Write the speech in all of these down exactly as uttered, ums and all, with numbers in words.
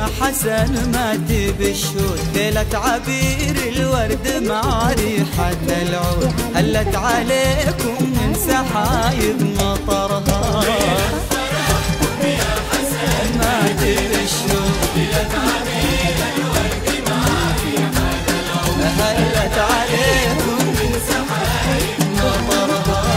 يا حسن ما تبشون ليلة عبير الورد مع ريحة العود هلت عليكم من سحايب مطرها يا حسن ما تبشون ليلة عبير الورد مع ريحة العود هلت عليكم من سحايب مطرها.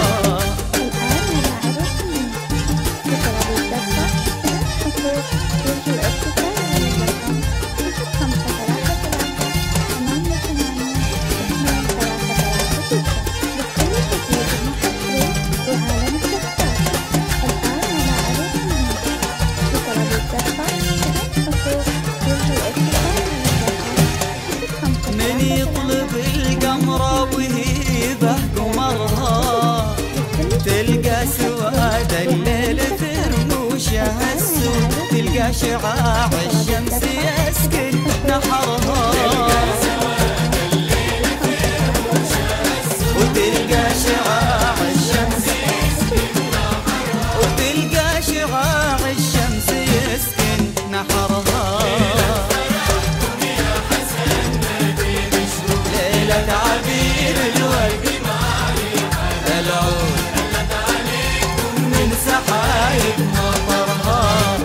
من يطلب القمرة وهي به قمرها تلقى سواد الليل في رموشها السود تلقى شعاع الشمس يسكن نحرها وتلقى شعاع الشمس يسكن نحرها وتلقى شعاع الشمس يسكن نحرها. ليلة عبير الورد مع ريحة العود هلت عليكم من سحايب مطرها.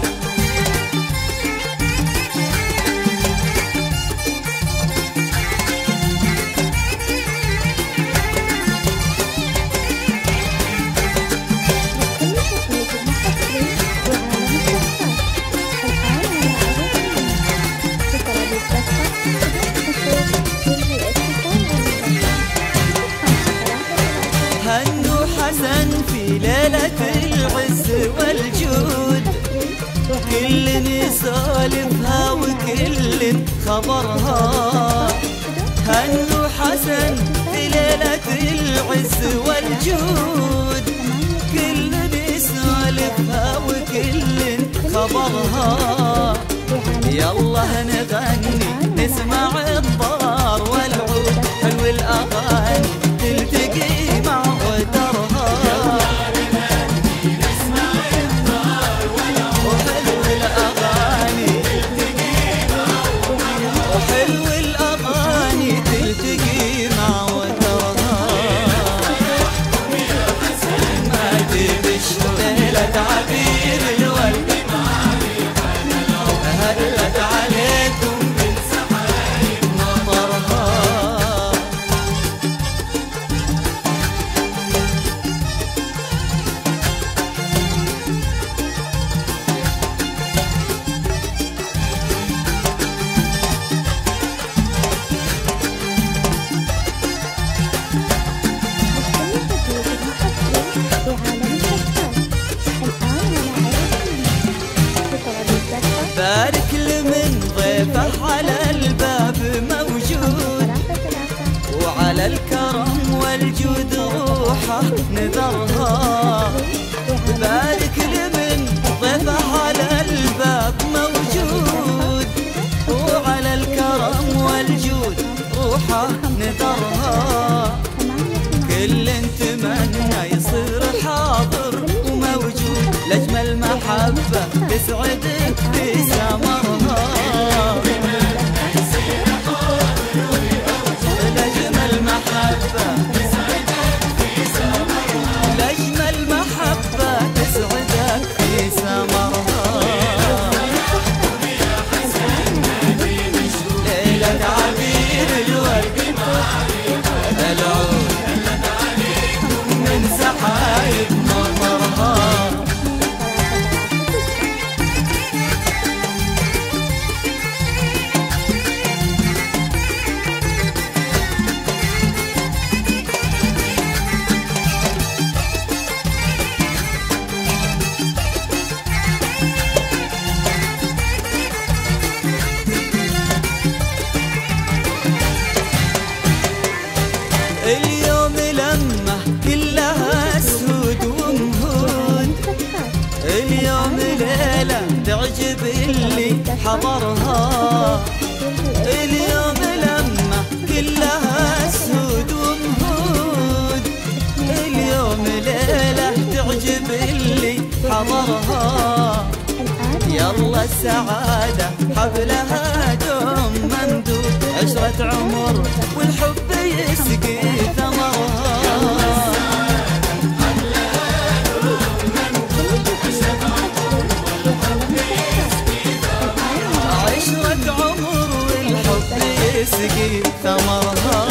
هنو حسن في ليلة العز والجود كل يسولفها وكل خبرها هنو حسن في ليلة العز والجود كل يسولفها وكل خبرها. يلا نغني نسمع الضار والعود حلو الأغاني تلتقي مع وترها. يلا نغني نسمع الضار والعود وحلو الأغاني تلتقي مع وترها وحلو الأغاني تلتقي مع وترها. يا حسن ما تبشر ليلة عبير الورد مع ريحة العود هلت عليكم من سحايب مطرها. بارك لمن ضيفه على الباب موجود وعلى الكرم والجود روحه نذرها. بارك لمن ضيفه على الباب موجود وعلى الكرم والجود روحه نذرها. كل تمنى يصير حاضر وموجود لأجمل محبة تسعدك في سمرها. لأجمل محبة تسعدك في سمرها لأجمل محبة تسعدك في سمرها. يا حسن ليلة عبير الورد مع ريحة العود هلت عليكم من سحايب مطرها. اليوم لمه كلها سود ومهود اليوم ليلة تعجب اللي حضرها. اليوم لمه كلها سود ومهود اليوم ليلة تعجب اللي حضرها. يلا السعادة حفلها دوم ممدود، عشرة عمر والحب يسقي ثمرها. عشرة عمر والحب يسقي ثمرها.